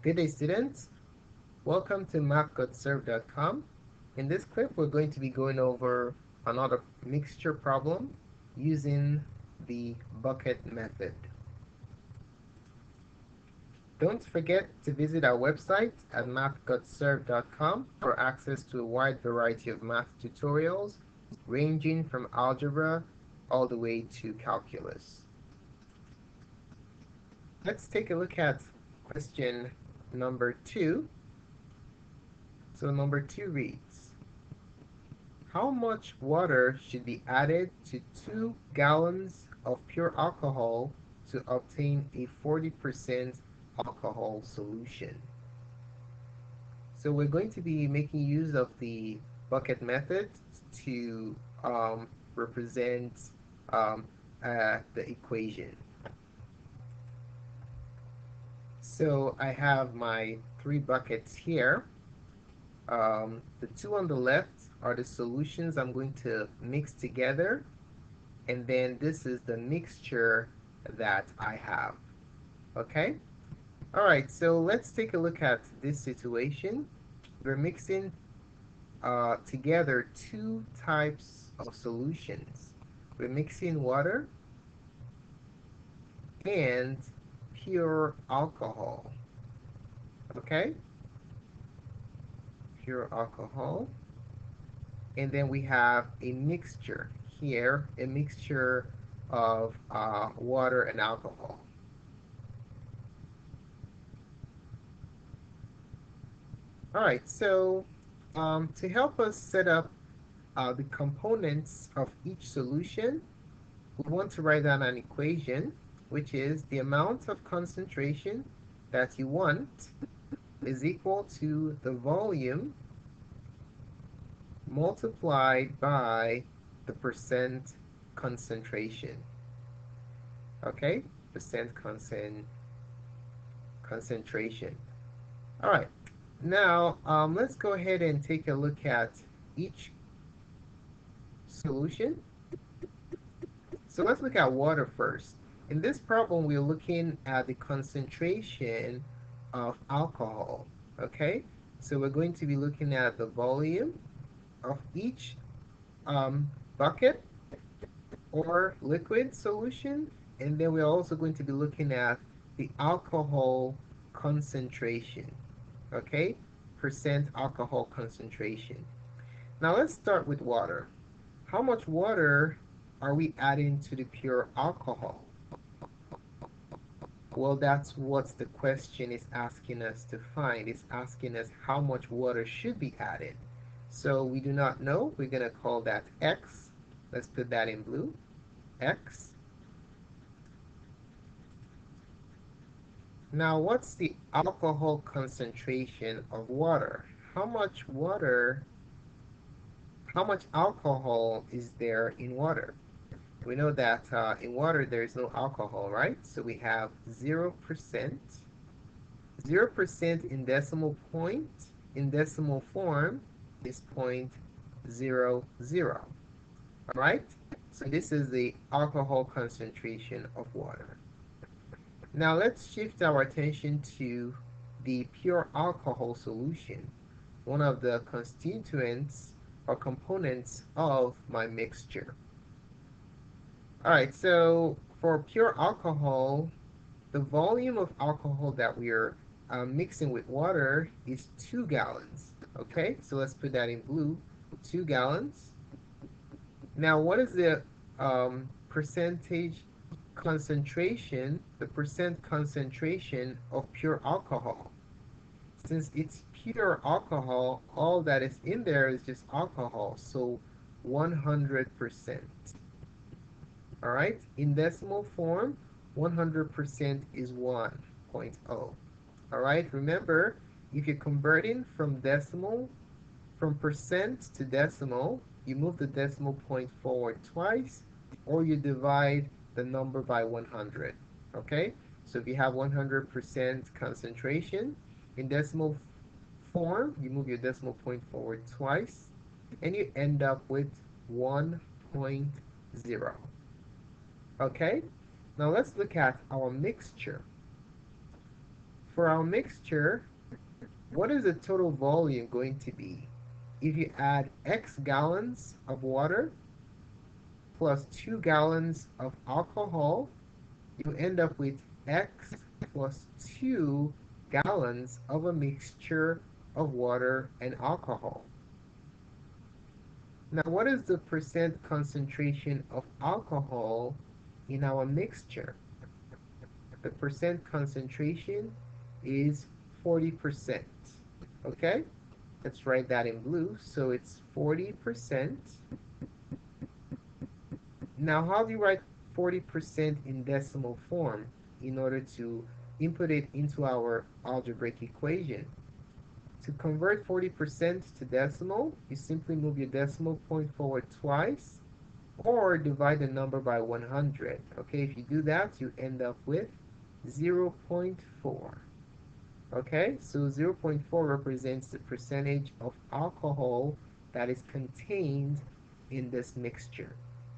Good day, students. Welcome to math.serve.com. In this clip, we're going to be going over another mixture problem using the bucket method. Don't forget to visit our website at math.serve.com for access to a wide variety of math tutorials ranging from algebra all the way to calculus. Let's take a look at question number 2. So number 2 reads, how much water should be added to 2 gallons of pure alcohol to obtain a 40% alcohol solution? So we're going to be making use of the bucket method to represent the equation. So I have my 3 buckets here. The 2 on the left are the solutions I'm going to mix together, and then this is the mixture that I have. Okay? Alright, so let's take a look at this situation. We're mixing together 2 types of solutions. We're mixing water and pure alcohol. Okay? Pure alcohol. And then we have a mixture here, a mixture of water and alcohol. All right, so to help us set up the components of each solution, we want to write down an equation, which is the amount of concentration that you want is equal to the volume multiplied by the percent concentration. Okay, percent concentration. All right, now let's go ahead and take a look at each solution. So let's look at water first. In this problem, we're looking at the concentration of alcohol. Okay, so we're going to be looking at the volume of each bucket or liquid solution, and then we're also going to be looking at the alcohol concentration. Okay, percent alcohol concentration. Now let's start with water. How much water are we adding to the pure alcohol? Well, that's what the question is asking us to find. It's asking us how much water should be added. So we do not know. We're going to call that X. Let's put that in blue. X. Now, what's the alcohol concentration of water? How much alcohol is there in water? We know that in water there is no alcohol, right? So we have 0%. 0% in decimal point, in decimal form, is 0.00. All right? So this is the alcohol concentration of water. Now let's shift our attention to the pure alcohol solution, one of the constituents or components of my mixture. All right, so for pure alcohol, the volume of alcohol that we are mixing with water is 2 gallons. Okay, so let's put that in blue, 2 gallons. Now, what is the percentage concentration, the percent concentration of pure alcohol? Since it's pure alcohol, all that is in there is just alcohol, so 100%. All right, in decimal form, 100% is 1.0. All right, remember, if you're converting from percent to decimal, you move the decimal point forward twice, or you divide the number by 100. Okay, so if you have 100% concentration, in decimal form, you move your decimal point forward twice, and you end up with 1.0. Okay, now let's look at our mixture. for our mixture, what is the total volume going to be? If you add X gallons of water plus 2 gallons of alcohol, you end up with X plus 2 gallons of a mixture of water and alcohol. Now, what is the percent concentration of alcohol in our mixture? The percent concentration is 40%. Okay? Let's write that in blue. So it's 40%. Now, how do you write 40% in decimal form in order to input it into our algebraic equation? To convert 40% to decimal, you simply move your decimal point forward twice or divide the number by 100. Okay, if you do that, you end up with 0.4. Okay, so 0.4 represents the percentage of alcohol that is contained in this mixture.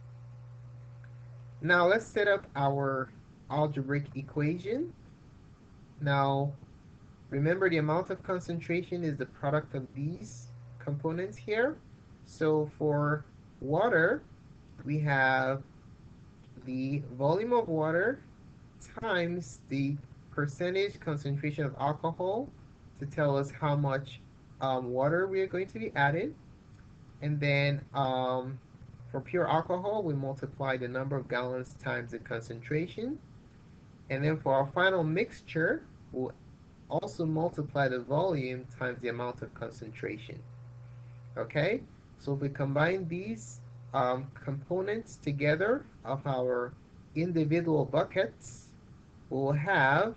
Now let's set up our algebraic equation. Now, remember, the amount of concentration is the product of these components here. So for water, we have the volume of water times the percentage concentration of alcohol to tell us how much water we are going to be adding. And then for pure alcohol, we multiply the number of gallons times the concentration. And then for our final mixture, we'll also multiply the volume times the amount of concentration. Okay, so if we combine these components together of our individual buckets, we'll have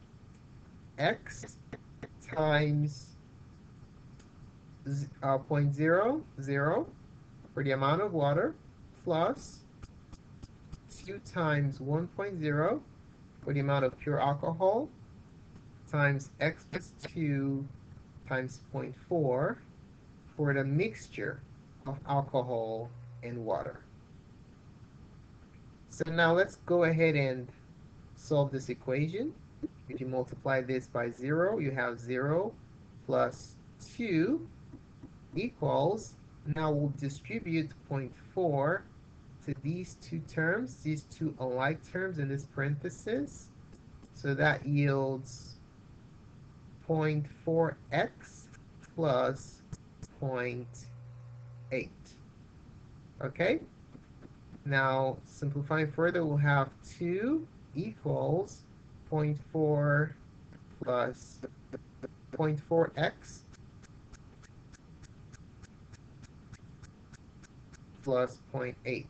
X times 0.00 for the amount of water plus 2 times 1.0 for the amount of pure alcohol times X plus 2 times 0.4 for the mixture of alcohol and water. So now let's go ahead and solve this equation. If you multiply this by 0, you have 0 plus 2 equals, now we'll distribute 0.4 to these two terms, these two alike terms in this parenthesis. So that yields 0.4x plus 0.8. Okay? Now, simplifying further, we'll have 2 equals 0.4 plus 0.4x plus 0.8.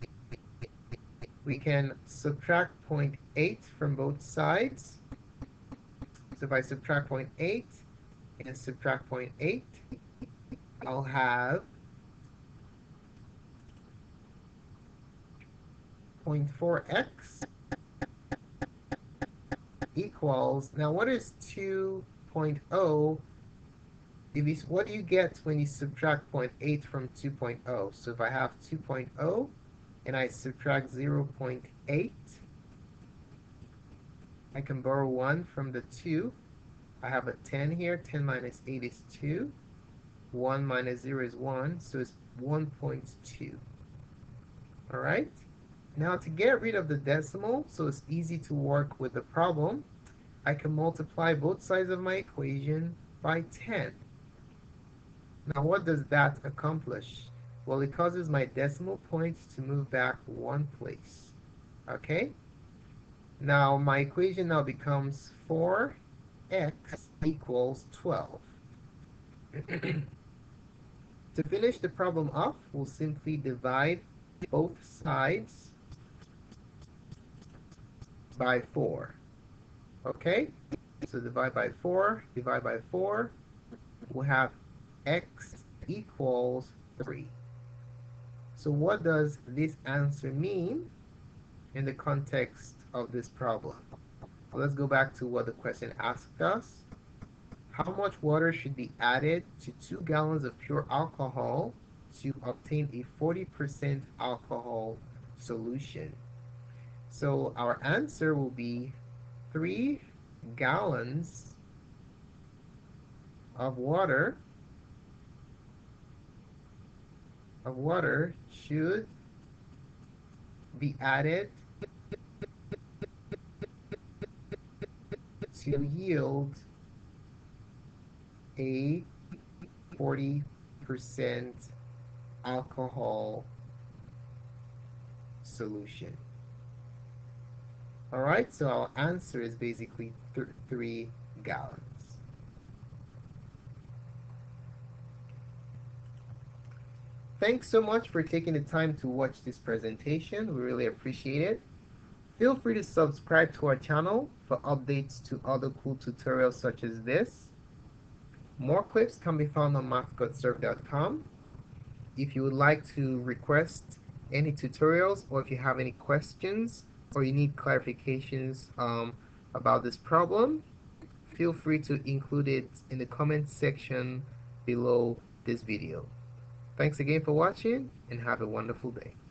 We can subtract 0.8 from both sides. So if I subtract 0.8 and subtract 0.8, I'll have 0.4x equals, now what is 2.0? What do you get when you subtract 0.8 from 2.0? So if I have 2.0 and I subtract 0.8, I can borrow 1 from the 2. I have a 10 here. 10 minus 8 is 2. 1 minus 0 is 1, so it's 1.2. All right? Now to get rid of the decimal, so it's easy to work with the problem, I can multiply both sides of my equation by 10. Now what does that accomplish? Well, it causes my decimal point to move back one place. Okay? Now my equation now becomes 4x equals 12. To finish the problem off, we'll simply divide both sides by 4. Okay? So divide by 4, divide by 4, we'll have x equals 3. So what does this answer mean in the context of this problem? Well, let's go back to what the question asked us. How much water should be added to 2 gallons of pure alcohol to obtain a 40% alcohol solution? So our answer will be 3 gallons of water should be added to yield a 40% alcohol solution. All right, so our answer is basically 3 gallons. Thanks so much for taking the time to watch this presentation. We really appreciate it. Feel free to subscribe to our channel for updates to other cool tutorials such as this. More clips can be found on mathgotserved.com. If you would like to request any tutorials, or if you have any questions or you need clarifications about this problem, feel free to include it in the comment section below this video. Thanks again for watching, and have a wonderful day.